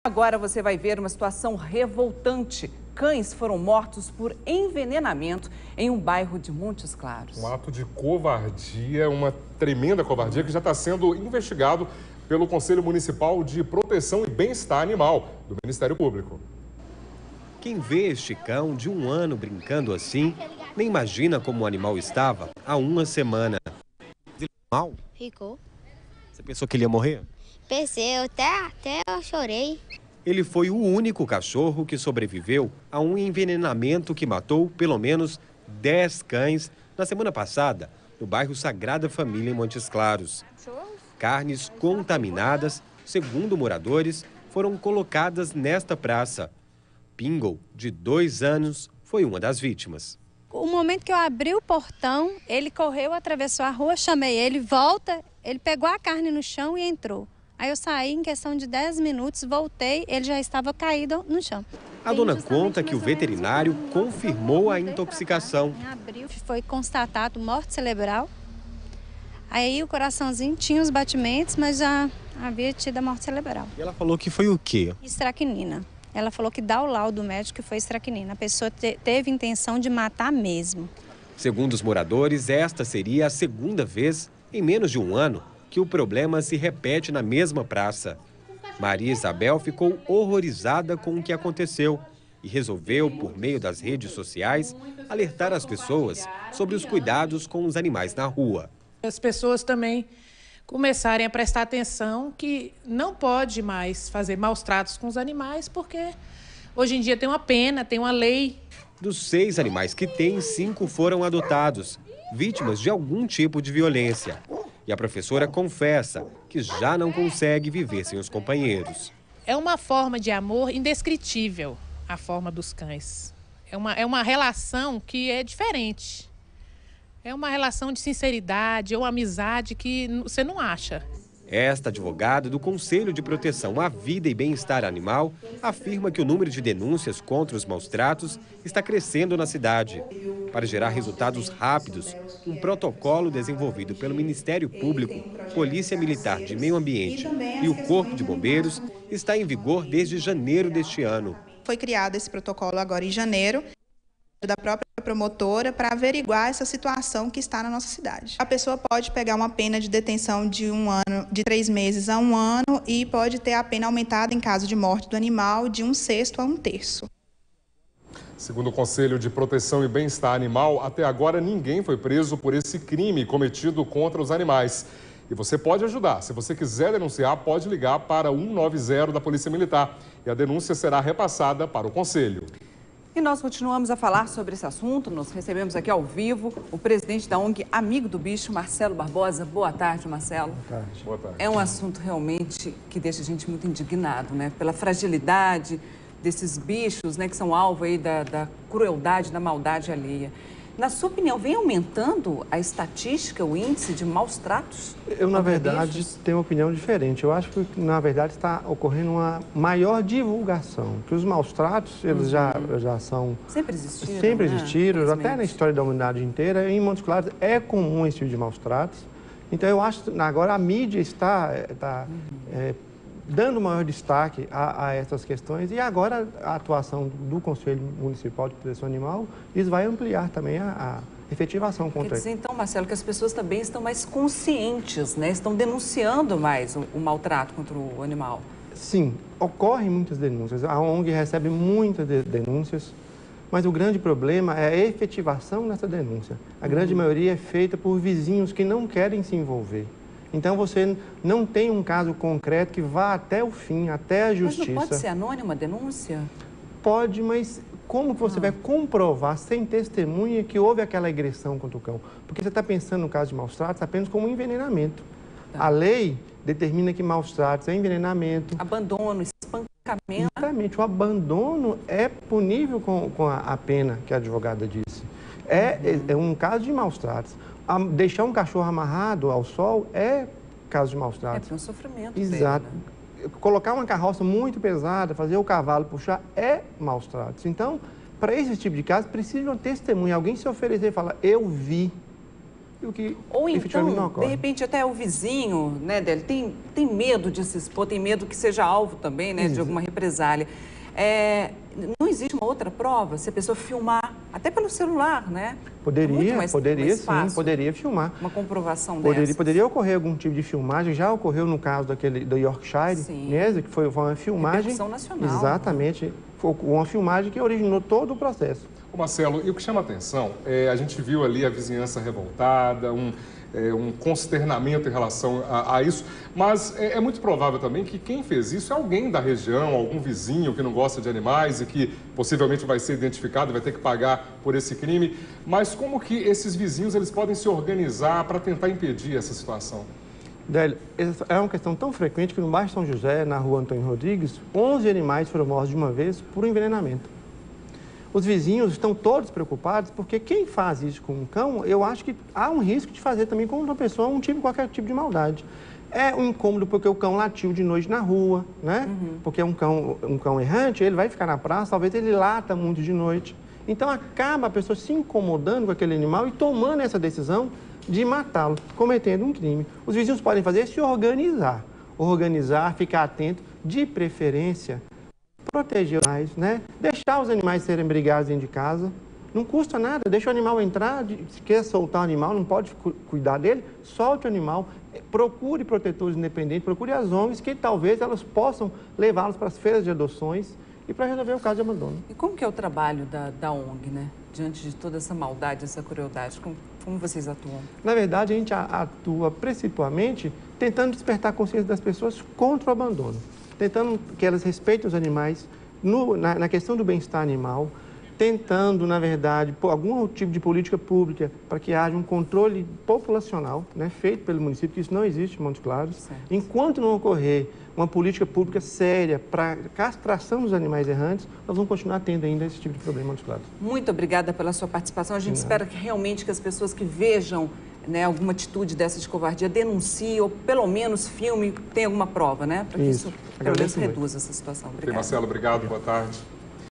Agora você vai ver uma situação revoltante. Cães foram mortos por envenenamento em um bairro de Montes Claros. Um ato de covardia, uma tremenda covardia que já está sendo investigado pelo Conselho Municipal de Proteção e Bem-Estar Animal do Ministério Público. Quem vê este cão de 1 ano brincando assim, nem imagina como o animal estava há 1 semana. Ele mal? Ficou. Você pensou que ele ia morrer? Pensei, até eu chorei. Ele foi o único cachorro que sobreviveu a um envenenamento que matou pelo menos 10 cães na semana passada, no bairro Sagrada Família, em Montes Claros. Carnes contaminadas, segundo moradores, foram colocadas nesta praça. Pingle, de 2 anos, foi uma das vítimas. O momento que eu abri o portão, ele correu, atravessou a rua, chamei ele, volta, ele pegou a carne no chão e entrou. Aí eu saí em questão de 10 minutos, voltei, ele já estava caído no chão. A dona conta que o veterinário confirmou a intoxicação. Em abril foi constatado morte cerebral. Aí o coraçãozinho tinha os batimentos, mas já havia tido a morte cerebral. E ela falou que foi o quê? Estracnina. Ela falou que dá o laudo médico que foi estracnina. A pessoa teve intenção de matar mesmo. Segundo os moradores, esta seria a segunda vez em menos de 1 ano que o problema se repete na mesma praça. Maria Isabel ficou horrorizada com o que aconteceu e resolveu, por meio das redes sociais, alertar as pessoas sobre os cuidados com os animais na rua. As pessoas também começarem a prestar atenção que não pode mais fazer maus tratos com os animais, porque hoje em dia tem uma pena, tem uma lei. Dos 6 animais que tem, 5 foram adotados, vítimas de algum tipo de violência. E a professora confessa que já não consegue viver sem os companheiros. É uma forma de amor indescritível, a forma dos cães. É uma relação que é diferente. É uma relação de sinceridade ou amizade que você não acha. Esta advogada do Conselho de Proteção à Vida e Bem-Estar Animal afirma que o número de denúncias contra os maus-tratos está crescendo na cidade. Para gerar resultados rápidos, um protocolo desenvolvido pelo Ministério Público, Polícia Militar de Meio Ambiente e o Corpo de Bombeiros está em vigor desde janeiro deste ano. Foi criado esse protocolo agora em janeiro, da própria promotora, para averiguar essa situação que está na nossa cidade. A pessoa pode pegar uma pena de detenção de 1 ano, de 3 meses a 1 ano, e pode ter a pena aumentada em caso de morte do animal de 1/6 a 1/3. Segundo o Conselho de Proteção e Bem-Estar Animal, até agora ninguém foi preso por esse crime cometido contra os animais. E você pode ajudar. Se você quiser denunciar, pode ligar para 190 da Polícia Militar. E a denúncia será repassada para o Conselho. E nós continuamos a falar sobre esse assunto. Nós recebemos aqui ao vivo o presidente da ONG Amigo do Bicho, Marcelo Barbosa. Boa tarde, Marcelo. Boa tarde. Boa tarde. É um assunto realmente que deixa a gente muito indignado, né? Pela fragilidade desses bichos, né? Que são alvo aí da crueldade, da maldade alheia. Na sua opinião, vem aumentando a estatística, o índice de maus tratos? Eu, na verdade, tenho uma opinião diferente. Eu acho que, na verdade, está ocorrendo uma maior divulgação. Que os maus tratos, eles já são... Sempre existiram, Sempre né? existiram, até na história da humanidade inteira. Em Montes Claros é comum esse tipo de maus tratos. Então, eu acho que agora a mídia está dando maior destaque a essas questões, e agora a atuação do Conselho Municipal de Proteção Animal, isso vai ampliar também a efetivação contra Quer dizer, então, Marcelo, que as pessoas também estão mais conscientes, né? Estão denunciando mais o maltrato contra o animal. Sim, ocorrem muitas denúncias. A ONG recebe muitas denúncias, mas o grande problema é a efetivação dessa denúncia. A grande maioria é feita por vizinhos que não querem se envolver. Então, você não tem um caso concreto que vá até o fim, até a justiça. Mas não pode ser anônima a denúncia? Pode, mas como que você vai comprovar sem testemunha que houve aquela agressão contra o cão? Porque você está pensando no caso de maus tratos apenas como um envenenamento. Tá. A lei determina que maus tratos é envenenamento. Abandono, espancamento. Exatamente. O abandono é punível com a pena que a advogada disse. É um caso de maus tratos. Deixar um cachorro amarrado ao sol é caso de maus tratos. É um sofrimento. Exato. Dele, né? Colocar uma carroça muito pesada, fazer o cavalo puxar, é maus tratos. Então, para esse tipo de caso, precisa de uma testemunha. Alguém se oferecer e falar, eu vi. e o que ou efetivamente não então, ocorre. de repente, até o vizinho, né, dele, tem medo de se expor, tem medo que seja alvo também, né, de alguma represália. Não existe uma outra prova se a pessoa filmar, até pelo celular, né? Poderia, mais sim, poderia filmar. Uma comprovação dessa. Poderia ocorrer algum tipo de filmagem, já ocorreu no caso do Yorkshire, né, que foi uma filmagem... Repercussão nacional. Exatamente, foi uma filmagem que originou todo o processo. Marcelo, e o que chama a atenção a gente viu ali a vizinhança revoltada, um consternamento em relação a isso, mas é muito provável também que quem fez isso é alguém da região, algum vizinho que não gosta de animais e que possivelmente vai ser identificado, vai ter que pagar por esse crime. Mas como que esses vizinhos eles podem se organizar para tentar impedir essa situação? Délio, é uma questão tão frequente que no bairro São José, na rua Antônio Rodrigues, 11 animais foram mortos de uma vez por envenenamento. Os vizinhos estão todos preocupados porque quem faz isso com um cão, eu acho que há um risco de fazer também com uma pessoa qualquer tipo de maldade. É um incômodo porque o cão latiu de noite na rua, né? Porque um cão errante, ele vai ficar na praça, talvez ele lata muito de noite. Então acaba a pessoa se incomodando com aquele animal e tomando essa decisão de matá-lo, cometendo um crime. Os vizinhos podem fazer se organizar, ficar atento, de preferência, proteger os animais, né? Deixar os animais serem brigados dentro de casa, não custa nada, deixa o animal entrar, se quer soltar o animal, não pode cuidar dele, solte o animal, procure protetores independentes, procure as ONGs que talvez elas possam levá-los para as feiras de adoções e para resolver o caso de abandono. E como que é o trabalho da ONG, né? Diante de toda essa maldade, essa crueldade, como vocês atuam? Na verdade, a gente atua principalmente tentando despertar a consciência das pessoas contra o abandono, tentando que elas respeitem os animais na questão do bem-estar animal, tentando, na verdade, algum tipo de política pública para que haja um controle populacional, né, feito pelo município, que isso não existe em Montes Claros. Certo. Enquanto não ocorrer uma política pública séria para castração dos animais errantes, nós vamos continuar tendo ainda esse tipo de problema em Montes Claros. Muito obrigada pela sua participação. A gente espera que realmente que as pessoas que vejam, né, alguma atitude dessa de covardia denunciem ou pelo menos filme, tenha alguma prova, né? Para que isso pelo menos reduza essa situação. Obrigada. Marcelo, obrigado. Boa tarde.